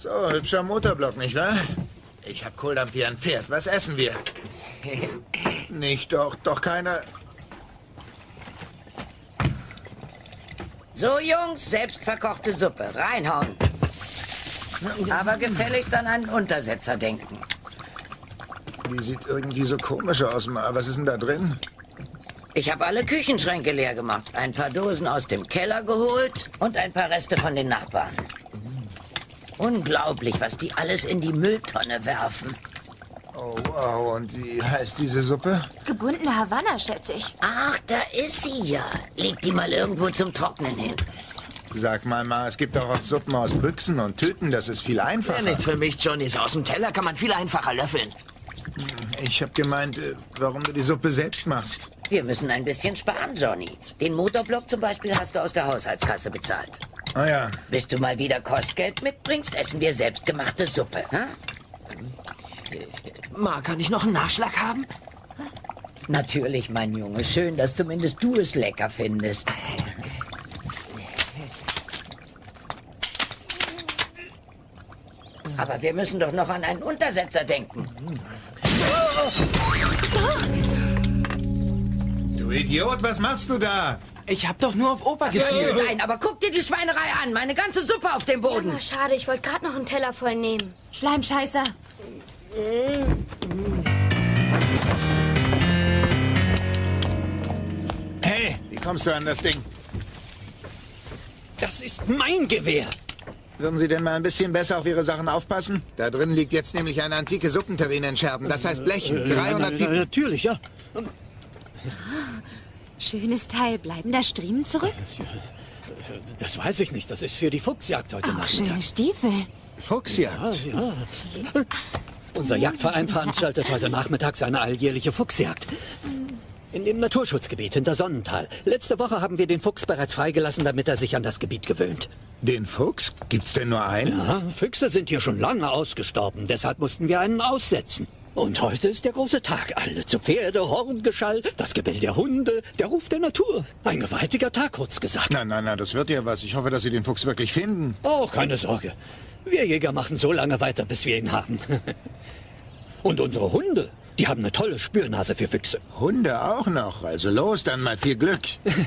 So, hübscher Motorblock, nicht wahr? Ich hab Kohldampf wie ein Pferd. Was essen wir? Nicht doch keiner... So, Jungs, selbstverkochte Suppe. Reinhauen. Aber gefälligst an einen Untersetzer denken. Die sieht irgendwie so komisch aus, Ma. Was ist denn da drin? Ich habe alle Küchenschränke leer gemacht, ein paar Dosen aus dem Keller geholt und ein paar Reste von den Nachbarn. Unglaublich, was die alles in die Mülltonne werfen. Oh, wow. Und wie heißt diese Suppe? Gebundene Havanna, schätze ich. Ach, da ist sie ja. Leg die mal irgendwo zum Trocknen hin. Sag mal, Ma, es gibt doch auch Suppen aus Büchsen und Tüten. Das ist viel einfacher. Ja, nichts für mich, Johnny. Aus dem Teller kann man viel einfacher löffeln. Ich hab gemeint, warum du die Suppe selbst machst. Wir müssen ein bisschen sparen, Johnny. Den Motorblock zum Beispiel hast du aus der Haushaltskasse bezahlt. Ah ja. Bis du mal wieder Kostgeld mitbringst, essen wir selbstgemachte Suppe. Hm? Ma, kann ich noch einen Nachschlag haben? Natürlich, mein Junge. Schön, dass zumindest du es lecker findest. Aber wir müssen doch noch an einen Untersetzer denken. Du Idiot, was machst du da? Ich hab doch nur auf Opa Das soll gezielt. wohl sein, aber guck dir die Schweinerei an. Meine ganze Suppe auf dem Boden. Ja, schade, ich wollte gerade noch einen Teller voll nehmen. Schleimscheißer. Hey, wie kommst du an das Ding? Das ist mein Gewehr. Würden Sie denn mal ein bisschen besser auf Ihre Sachen aufpassen? Da drin liegt jetzt nämlich eine antike Suppenterrine in Scherben. Das heißt Blech. 300 Pipen. Natürlich, ja. Schönes Teil. Bleiben da Striemen zurück? Das weiß ich nicht. Das ist für die Fuchsjagd heute Auch Nachmittag. schöne Stiefel. Fuchsjagd. Ja. Unser Jagdverein veranstaltet heute Nachmittag seine alljährliche Fuchsjagd. In dem Naturschutzgebiet hinter Sonnental. Letzte Woche haben wir den Fuchs bereits freigelassen, damit er sich an das Gebiet gewöhnt. Den Fuchs? Gibt's denn nur einen? Ja, Füchse sind hier schon lange ausgestorben. Deshalb mussten wir einen aussetzen. Und heute ist der große Tag. Alle zu Pferde, Horngeschall, das Gebell der Hunde, der Ruf der Natur. Ein gewaltiger Tag, kurz gesagt. Na, das wird ja was. Ich hoffe, dass Sie den Fuchs wirklich finden. Oh, keine Sorge. Wir Jäger machen so lange weiter, bis wir ihn haben. Und unsere Hunde, die haben eine tolle Spürnase für Füchse. Hunde auch noch. Also los, dann mal viel Glück.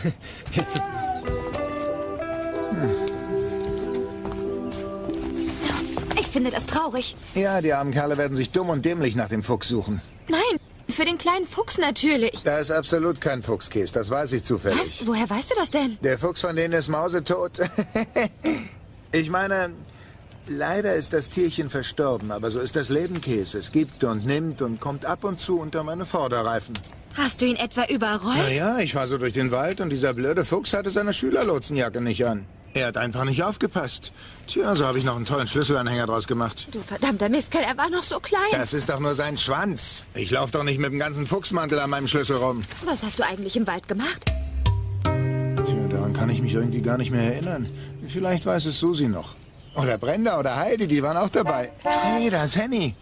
Ich finde das traurig. Ja, die armen Kerle werden sich dumm und dämlich nach dem Fuchs suchen. Nein, für den kleinen Fuchs natürlich. Da ist absolut kein Fuchskäse, das weiß ich zufällig. Was? Woher weißt du das denn? Der Fuchs von denen ist mausetot. Ich meine, leider ist das Tierchen verstorben, aber so ist das Leben, Käse. Es gibt und nimmt und kommt ab und zu unter meine Vorderreifen. Hast du ihn etwa überrollt? Naja, ich war so durch den Wald und dieser blöde Fuchs hatte seine Schülerlotsenjacke nicht an. Er hat einfach nicht aufgepasst. Tja, so habe ich noch einen tollen Schlüsselanhänger draus gemacht. Du verdammter Mistkerl, er war noch so klein. Das ist doch nur sein Schwanz. Ich laufe doch nicht mit dem ganzen Fuchsmantel an meinem Schlüssel rum. Was hast du eigentlich im Wald gemacht? Tja, daran kann ich mich irgendwie gar nicht mehr erinnern. Vielleicht weiß es Susi noch. Oder Brenda oder Heidi, die waren auch dabei. Hey, da ist Henny.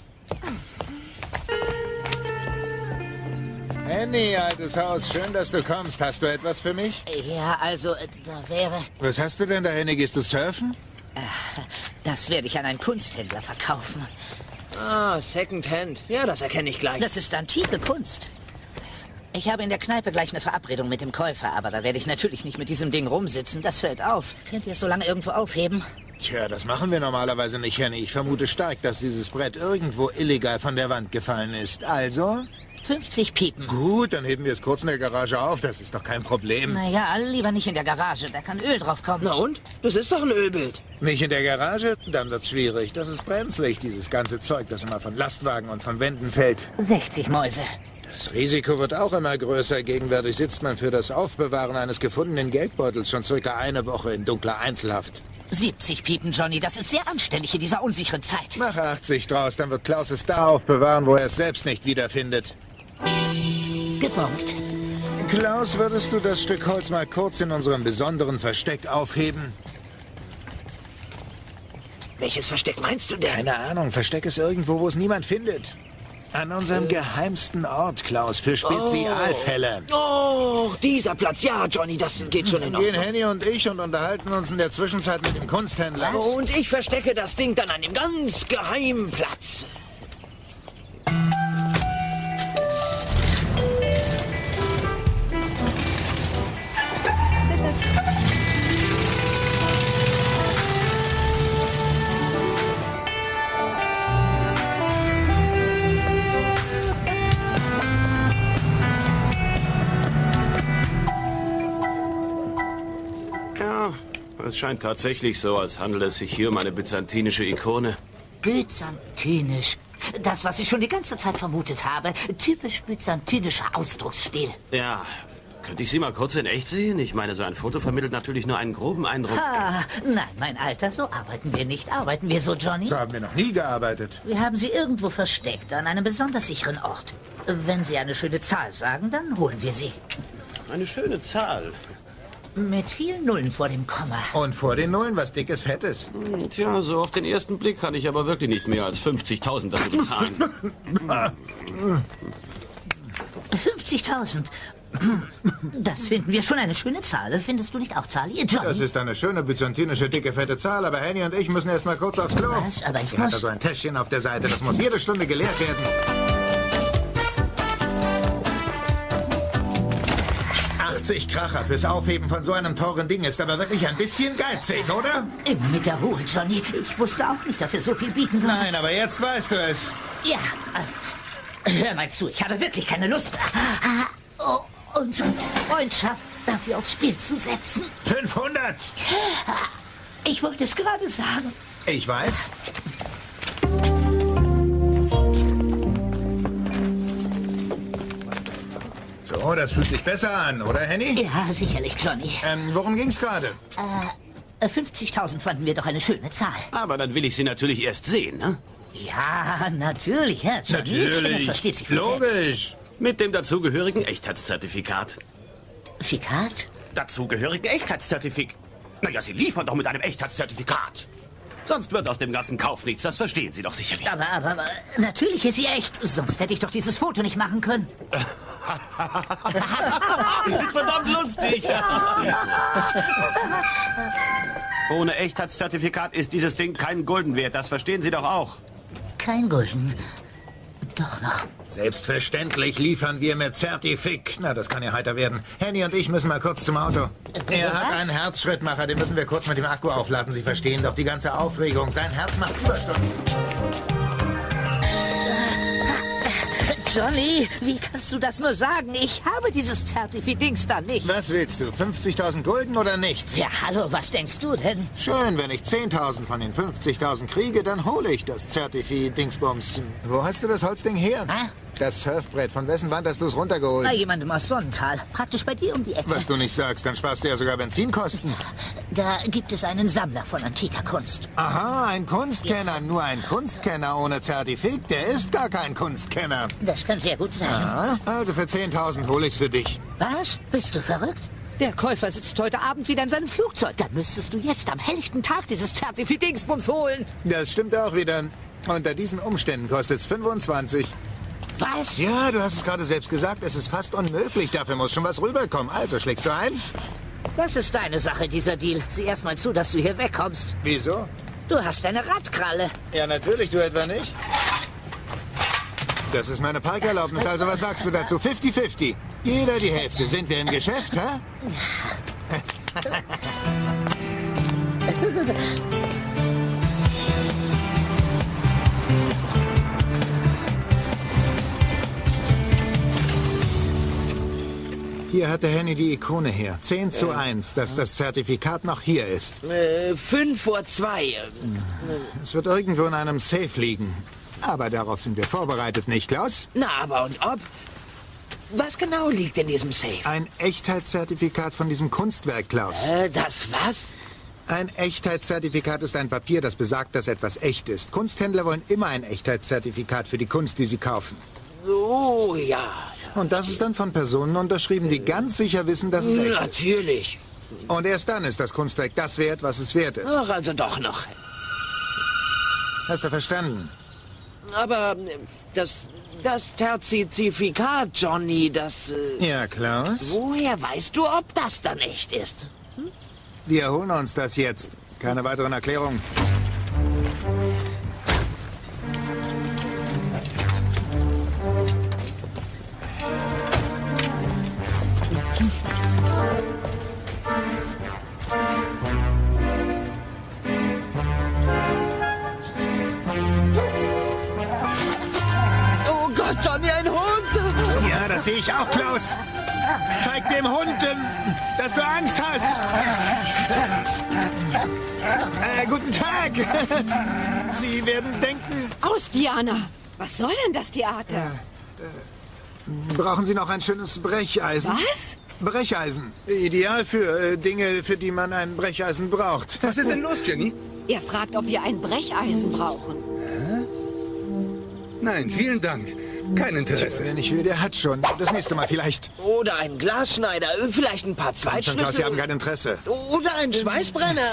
Henny, altes Haus, schön, dass du kommst. Hast du etwas für mich? Ja, also, da wäre... Was hast du denn da, Henny? Gehst du surfen? Das werde ich an einen Kunsthändler verkaufen. Ah, Secondhand. Ja, das erkenne ich gleich. Das ist antike Kunst. Ich habe in der Kneipe gleich eine Verabredung mit dem Käufer, aber da werde ich natürlich nicht mit diesem Ding rumsitzen. Das fällt auf. Könnt ihr es so lange irgendwo aufheben? Tja, das machen wir normalerweise nicht, Henny. Ich vermute stark, dass dieses Brett irgendwo illegal von der Wand gefallen ist. Also? 50 Piepen. Gut, dann heben wir es kurz in der Garage auf. Das ist doch kein Problem. Naja, lieber nicht in der Garage. Da kann Öl drauf kommen. Na und? Das ist doch ein Ölbild. Nicht in der Garage? Dann wird's schwierig. Das ist brenzlig, dieses ganze Zeug, das immer von Lastwagen und von Wänden fällt. 60 Mäuse. Das Risiko wird auch immer größer. Gegenwärtig sitzt man für das Aufbewahren eines gefundenen Geldbeutels schon circa eine Woche in dunkler Einzelhaft. 70 Piepen, Johnny. Das ist sehr anständig in dieser unsicheren Zeit. Mach 80 draus, dann wird Klaus es da aufbewahren, wo er es selbst nicht wiederfindet. Gebongt. Klaus, würdest du das Stück Holz mal kurz in unserem besonderen Versteck aufheben? Welches Versteck meinst du denn? Keine Ahnung, versteck es irgendwo, wo es niemand findet. An unserem geheimsten Ort, Klaus, für Spezialfälle. Oh, dieser Platz. Ja, Johnny, das geht schon in Dann gehen Ordnung. Henny und ich und unterhalten uns in der Zwischenzeit mit dem Kunsthändler. Und ich verstecke das Ding dann an dem ganz geheimen Platz. Ja, es scheint tatsächlich so, als handelt es sich hier um eine byzantinische Ikone. Byzantinisch. Das, was ich schon die ganze Zeit vermutet habe. Typisch byzantinischer Ausdrucksstil. Ja, könnte ich Sie mal kurz in echt sehen? Ich meine, so ein Foto vermittelt natürlich nur einen groben Eindruck. Ah, nein, mein Alter, so arbeiten wir nicht. Arbeiten wir so, Johnny? So haben wir noch nie gearbeitet. Wir haben sie irgendwo versteckt, an einem besonders sicheren Ort. Wenn Sie eine schöne Zahl sagen, dann holen wir sie. Eine schöne Zahl. Mit vielen Nullen vor dem Komma. Und vor den Nullen was Dickes, Fettes. Tja, so auf den ersten Blick kann ich aber wirklich nicht mehr als 50.000 dafür bezahlen. 50.000. Das finden wir schon eine schöne Zahl. Findest du nicht auch, Charlie? Das Johnny? ist eine schöne byzantinische, dicke, fette Zahl, aber Henny und ich müssen erst mal kurz aufs Klo. Was? Aber ich Hier hat muss... er so ein Täschchen auf der Seite, das muss jede Stunde geleert werden. 80 Kracher fürs Aufheben von so einem teuren Ding ist aber wirklich ein bisschen geizig, oder? Immer mit der Ruhe, Johnny. Ich wusste auch nicht, dass er so viel bieten würde. Nein, aber jetzt weißt du es. Ja, hör mal zu, ich habe wirklich keine Lust, unsere Freundschaft dafür aufs Spiel zu setzen. 500! Ich wollte es gerade sagen. Ich weiß. So, das fühlt sich besser an, oder, Henny? Ja, sicherlich, Johnny. Worum ging's gerade? 50.000 fanden wir doch eine schöne Zahl. Aber dann will ich Sie natürlich erst sehen, ne? Ja, natürlich, ja, Johnny. Das versteht sich von selbst. Logisch. Mit dem dazugehörigen Echtheitszertifikat. Fikat? Dazugehörigen Echtheitszertifikat. Naja, Sie liefern doch mit einem Echtheitszertifikat. Sonst wird aus dem ganzen Kauf nichts, das verstehen Sie doch sicherlich. Aber natürlich ist sie echt. Sonst hätte ich doch dieses Foto nicht machen können. Ist verdammt lustig. Ohne Echtheitszertifikat ist dieses Ding keinen Gulden wert, das verstehen Sie doch auch. Kein Gulden. Doch noch. Selbstverständlich liefern wir mit Zertifik. Na, das kann ja heiter werden. Henny und ich müssen mal kurz zum Auto. Er hat einen Herzschrittmacher, den müssen wir kurz mit dem Akku aufladen. Sie verstehen doch die ganze Aufregung. Sein Herz macht Überstunden. Johnny, wie kannst du das nur sagen? Ich habe dieses Zertifidings da nicht. Was willst du? 50.000 Gulden oder nichts? Ja, hallo, was denkst du denn? Schön, wenn ich 10.000 von den 50.000 kriege, dann hole ich das Zertifi-Dingsbums. Wo hast du das Holzding her? Hä? Das Surfbrett. Von wessen Wand hast du es runtergeholt? Bei jemandem aus Sonnental. Praktisch bei dir um die Ecke. Was du nicht sagst, dann sparst du ja sogar Benzinkosten. Da gibt es einen Sammler von antiker Kunst. Aha, ein Kunstkenner. Nur ein Kunstkenner ohne Zertifik, der ist gar kein Kunstkenner. Das kann sehr gut sein. Ah, also für 10.000 hole ich's für dich. Was? Bist du verrückt? Der Käufer sitzt heute Abend wieder in seinem Flugzeug. Da müsstest du jetzt am helllichten Tag dieses Zertifidingsbums holen. Das stimmt auch wieder. Unter diesen Umständen kostet's 25. Was? Ja, du hast es gerade selbst gesagt, es ist fast unmöglich. Dafür muss schon was rüberkommen. Also schlägst du ein? Das ist deine Sache, dieser Deal. Sieh erst mal zu, dass du hier wegkommst. Wieso? Du hast eine Radkralle. Ja, natürlich, du etwa nicht. Das ist meine Parkerlaubnis, also was sagst du dazu? 50-50. Jeder die Hälfte. Sind wir im Geschäft, hä? Hier hatte Henny die Ikone her. 10:1, dass das Zertifikat noch hier ist. 5 vor 2. Es wird irgendwo in einem Safe liegen. Aber darauf sind wir vorbereitet, nicht, Klaus? Na, aber und ob? Was genau liegt in diesem Safe? Ein Echtheitszertifikat von diesem Kunstwerk, Klaus. Das was? Ein Echtheitszertifikat ist ein Papier, das besagt, dass etwas echt ist. Kunsthändler wollen immer ein Echtheitszertifikat für die Kunst, die sie kaufen. Oh, ja. Und das ist dann von Personen unterschrieben, die ganz sicher wissen, dass es echt ist. Natürlich. Und erst dann ist das Kunstwerk das wert, was es wert ist. Ach, also doch noch. Hast du verstanden? Aber das Zertifikat, Johnny, das... Ja, Klaus? Woher weißt du, ob das dann echt ist? Wir holen uns das jetzt. Keine weiteren Erklärungen. Oh Gott, Johnny, ein Hund! Ja, das sehe ich auch, Klaus. Zeig dem Hund, dass du Angst hast. Guten Tag. Sie werden denken... Aus, Diana! Was soll denn das Theater? Brauchen Sie noch ein schönes Brecheisen? Was? Brecheisen. Ideal für Dinge, für die man ein Brecheisen braucht. Was ist denn los, Jenny? Er fragt, ob wir ein Brecheisen brauchen. Nein, vielen Dank. Kein Interesse. Wer nicht will, der hat schon. Das nächste Mal vielleicht. Oder ein Glasschneider, vielleicht ein paar Schon, Klaus, Sie Zweitschlüssel. haben kein Interesse. Oder ein Schweißbrenner.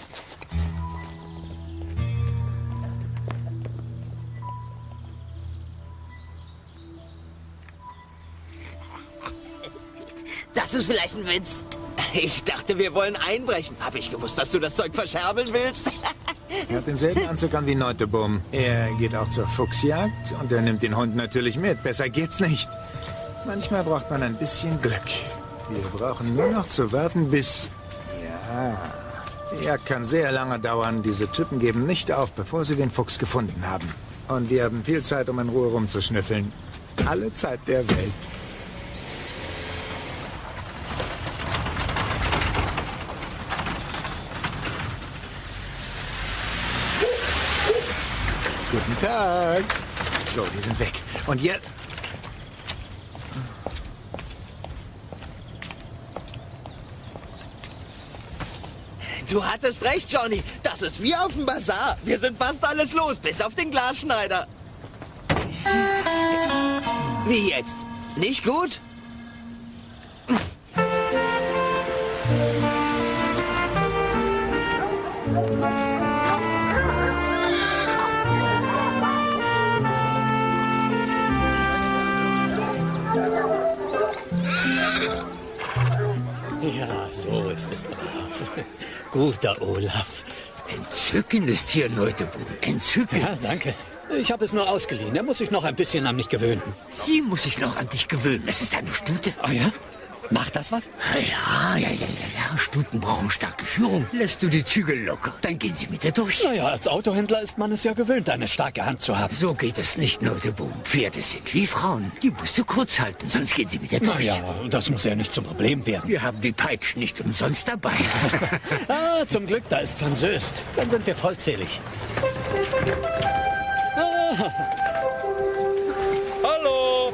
Das ist vielleicht ein Witz. Ich dachte, wir wollen einbrechen. Hab ich gewusst, dass du das Zeug verscherbeln willst? Er hat denselben Anzug an wie Neutebohm. Er geht auch zur Fuchsjagd und er nimmt den Hund natürlich mit. Besser geht's nicht. Manchmal braucht man ein bisschen Glück. Wir brauchen nur noch zu warten, bis... Ja... Die Jagd kann sehr lange dauern. Diese Typen geben nicht auf, bevor sie den Fuchs gefunden haben. Und wir haben viel Zeit, um in Ruhe rumzuschnüffeln. Alle Zeit der Welt. Guten Tag. So, die sind weg. Und jetzt... Du hattest recht, Johnny. Das ist wie auf dem Bazar. Wir sind fast alles los, bis auf den Glasschneider. Wie jetzt? Nicht gut? Ja, so ist es brav. Guter Olaf. Entzückendes Tier, Neuteboom. Entzückend. Ja, danke. Ich habe es nur ausgeliehen. Er muss sich noch ein bisschen an mich gewöhnen. Sie muss sich noch an dich gewöhnen. Es ist eine Stute. Oh ja? Macht das was? Ja. Stuten brauchen starke Führung. Lässt du die Zügel locker, dann gehen sie mit dir durch. Naja, als Autohändler ist man es ja gewöhnt, eine starke Hand zu haben. So geht es nicht, Neuteboom. Pferde sind wie Frauen. Die musst du kurz halten, sonst gehen sie mit dir durch. Naja, das muss ja nicht zum Problem werden. Wir haben die Peitschen nicht umsonst dabei. Zum Glück, da ist Van Soest. Dann sind wir vollzählig. Hallo!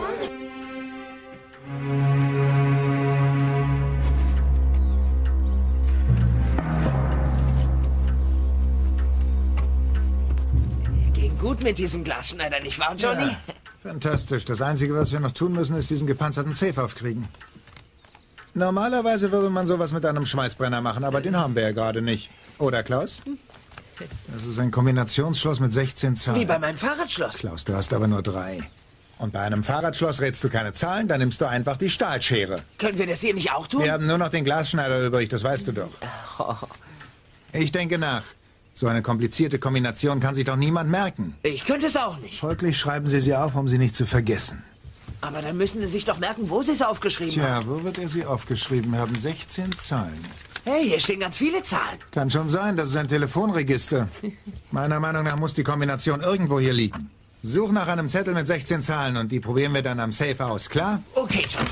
Ging gut mit diesem Glasschneider, nicht wahr, Johnny? Ja, fantastisch. Das Einzige, was wir noch tun müssen, ist diesen gepanzerten Safe aufkriegen. Normalerweise würde man sowas mit einem Schweißbrenner machen, aber den haben wir ja gerade nicht. Oder, Klaus? Das ist ein Kombinationsschloss mit 16 Zahlen. Wie bei meinem Fahrradschloss. Klaus, du hast aber nur 3. Und bei einem Fahrradschloss rätst du keine Zahlen, dann nimmst du einfach die Stahlschere. Können wir das hier nicht auch tun? Wir haben nur noch den Glasschneider übrig, das weißt du doch. Ich denke nach. So eine komplizierte Kombination kann sich doch niemand merken. Ich könnte es auch nicht. Folglich schreiben Sie sie auf, um sie nicht zu vergessen. Aber dann müssen Sie sich doch merken, wo Sie es aufgeschrieben haben. Tja, wo wird er sie aufgeschrieben haben? 16 Zahlen. Hey, hier stehen ganz viele Zahlen. Kann schon sein, das ist ein Telefonregister. Meiner Meinung nach muss die Kombination irgendwo hier liegen. Such nach einem Zettel mit 16 Zahlen und die probieren wir dann am Safe aus, klar? Okay, Johnny.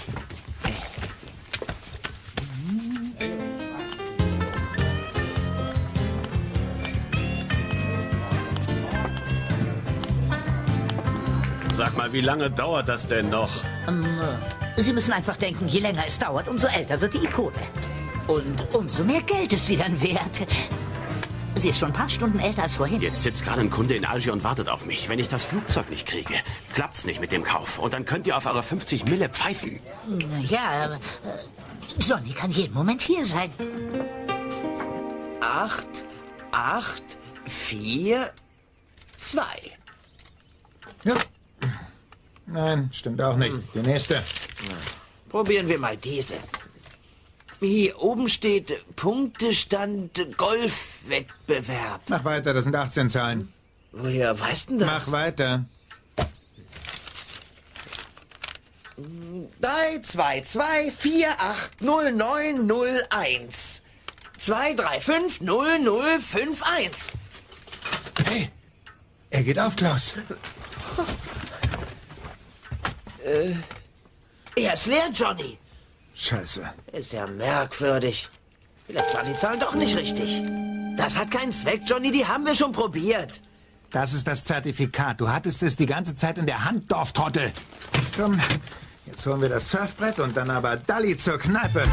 Sag mal, wie lange dauert das denn noch? Sie müssen einfach denken, je länger es dauert, umso älter wird die Ikone. Und umso mehr Geld ist sie dann wert. Sie ist schon ein paar Stunden älter als vorhin. Jetzt sitzt gerade ein Kunde in Algier und wartet auf mich. Wenn ich das Flugzeug nicht kriege, klappt's nicht mit dem Kauf. Und dann könnt ihr auf eure 50 Mille pfeifen. Ja, Johnny kann jeden Moment hier sein. 8, 4, 2. Ja. Nein, stimmt auch nicht. Die nächste. Probieren wir mal diese. Hier oben steht Punktestand Golfwettbewerb. Mach weiter, das sind 18 Zahlen. Woher weißt du das? Mach weiter. 322480901 2350051. Hey, er geht auf, Klaus. Er ist leer, Johnny. Scheiße. Ist ja merkwürdig. Vielleicht waren die Zahlen doch nicht richtig. Das hat keinen Zweck, Johnny, die haben wir schon probiert. Das ist das Zertifikat. Du hattest es die ganze Zeit in der Hand, Dorftrottel. Komm, jetzt holen wir das Surfbrett und dann aber Dalli zur Kneipe.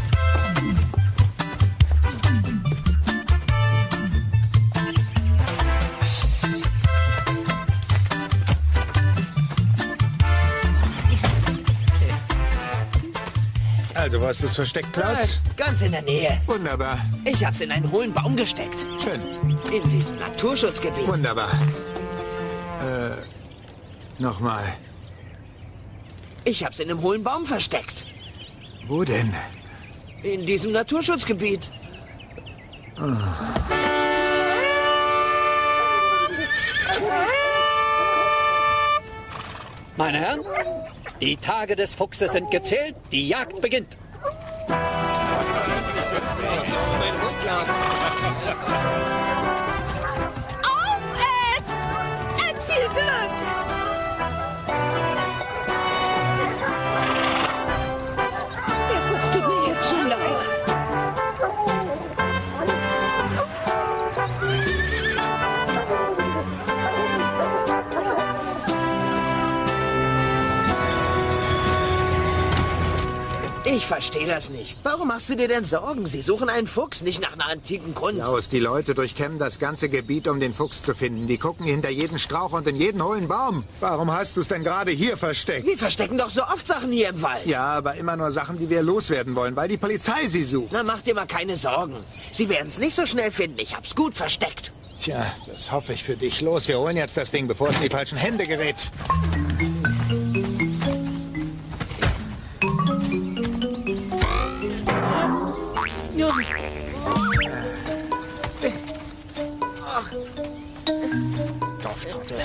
Also, wo hast du es versteckt, Klaus? Ganz in der Nähe. Wunderbar. Ich hab's in einen hohlen Baum gesteckt. Schön. In diesem Naturschutzgebiet. Wunderbar. Nochmal. Ich hab's in einem hohlen Baum versteckt. Wo denn? In diesem Naturschutzgebiet. Meine Herren, die Tage des Fuchses sind gezählt, die Jagd beginnt. Auf, Ed! Ed, viel Glück! Der Fuchs tut mir jetzt schon leid. Ich verstehe das nicht. Warum machst du dir denn Sorgen? Sie suchen einen Fuchs, nicht nach einer antiken Kunst. Klaus, die Leute durchkämmen das ganze Gebiet, um den Fuchs zu finden. Die gucken hinter jeden Strauch und in jeden hohlen Baum. Warum hast du es denn gerade hier versteckt? Wir verstecken doch so oft Sachen hier im Wald. Ja, aber immer nur Sachen, die wir loswerden wollen, weil die Polizei sie sucht. Na, mach dir mal keine Sorgen. Sie werden es nicht so schnell finden. Ich hab's gut versteckt. Tja, das hoffe ich für dich. Los, wir holen jetzt das Ding, bevor es in die falschen Hände gerät. Dorftrottel.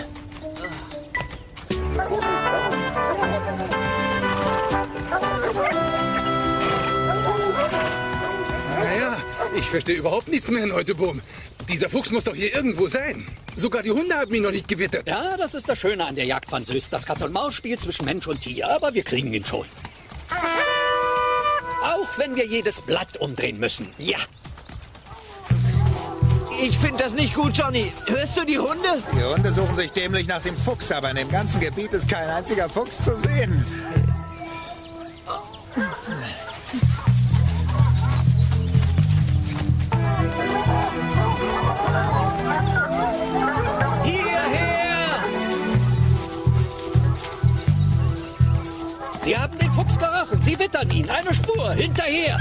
Naja, ich verstehe überhaupt nichts mehr, Neutebohm. Dieser Fuchs muss doch hier irgendwo sein. Sogar die Hunde haben ihn noch nicht gewittert. Ja, das ist das Schöne an der Jagd, Französ. Das Katz-und-Maus-Spiel zwischen Mensch und Tier. Aber wir kriegen ihn schon. Auch wenn wir jedes Blatt umdrehen müssen. Ja. Ich finde das nicht gut, Johnny. Hörst du die Hunde? Die Hunde suchen sich dämlich nach dem Fuchs, aber in dem ganzen Gebiet ist kein einziger Fuchs zu sehen. Hierher! Sie haben den Fuchs gerochen. Sie wittern ihn. Eine Spur. Hinterher.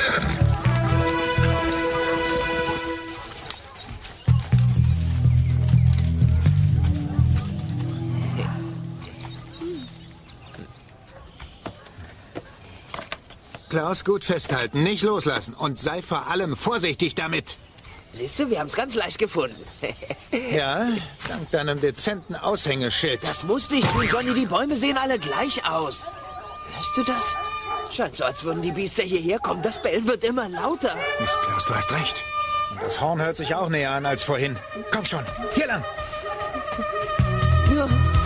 Klaus, gut festhalten, nicht loslassen und sei vor allem vorsichtig damit. Siehst du, wir haben es ganz leicht gefunden. Ja, dank deinem dezenten Aushängeschild. Das muss nicht tun, Johnny. Die Bäume sehen alle gleich aus. Hörst du das? Scheint so, als würden die Biester hierher kommen. Das Bellen wird immer lauter. Mist, Klaus, du hast recht. Und das Horn hört sich auch näher an als vorhin. Komm schon, hier lang. Ja.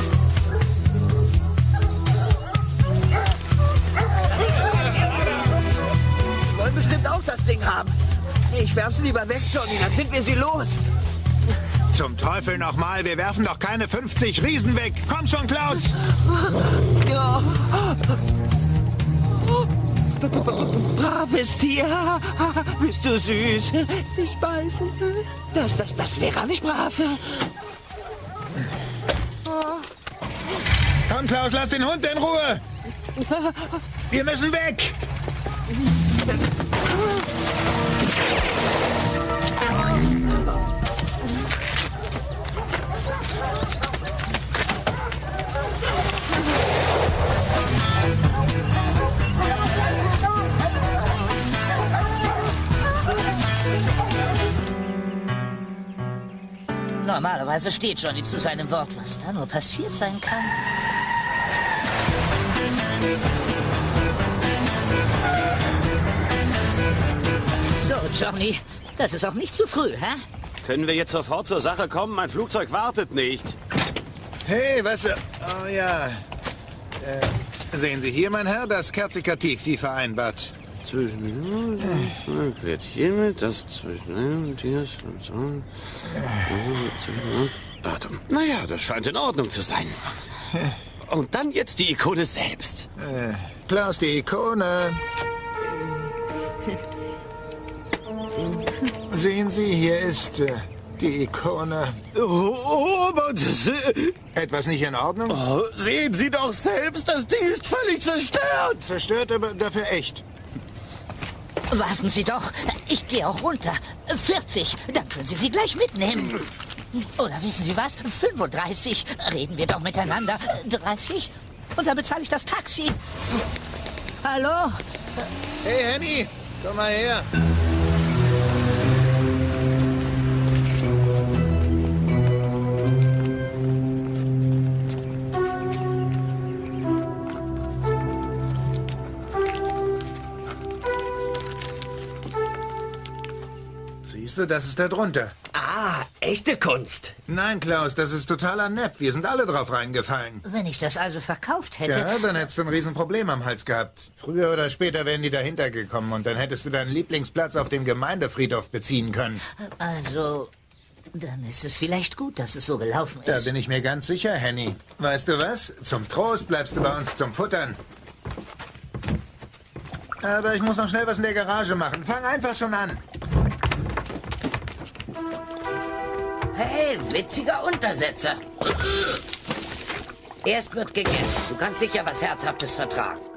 Die wollen bestimmt auch das Ding haben. Ich werf sie lieber weg, Johnny, dann sind wir sie los. Zum Teufel nochmal, wir werfen doch keine 50 Riesen weg. Komm schon, Klaus. Ja. Braves Tier. Bist du süß. Nicht beißen. Das wäre gar nicht brav. Komm, Klaus, lass den Hund in Ruhe. Wir müssen weg. Normalerweise steht Johnny zu seinem Wort, was da nur passiert sein kann. So, Johnny, das ist auch nicht zu früh, hä? Können wir jetzt sofort zur Sache kommen? Mein Flugzeug wartet nicht. Hey, was... Oh ja. Sehen Sie hier, mein Herr, das Kerzikativ, wie vereinbart. Wird hiermit das zwischen... Datum. Naja, das scheint in Ordnung zu sein. Und dann jetzt die Ikone selbst. Klaus, die Ikone. Sehen Sie, hier ist die Ikone. Oh, aber das... Etwas nicht in Ordnung? Oh, sehen Sie doch selbst, das Ding ist völlig zerstört. Zerstört, aber dafür echt. Warten Sie doch, ich gehe auch runter. 40, dann können Sie sie gleich mitnehmen. Oder wissen Sie was? 35, reden wir doch miteinander. 30 und dann bezahle ich das Taxi. Hallo? Hey, Henny, komm mal her. Siehst du, das ist da drunter. Ah, echte Kunst. Nein, Klaus, das ist totaler Nepp. Wir sind alle drauf reingefallen. Wenn ich das also verkauft hätte... Ja, dann hättest du ein Riesenproblem am Hals gehabt. Früher oder später wären die dahinter gekommen und dann hättest du deinen Lieblingsplatz auf dem Gemeindefriedhof beziehen können. Also, dann ist es vielleicht gut, dass es so gelaufen Da ist. bin ich mir ganz sicher, Henny. Weißt du was? Zum Trost bleibst du bei uns zum Futtern. Aber ich muss noch schnell was in der Garage machen. Fang einfach schon an. Hey, witziger Untersetzer. Erst wird gegessen. Du kannst sicher was Herzhaftes vertragen.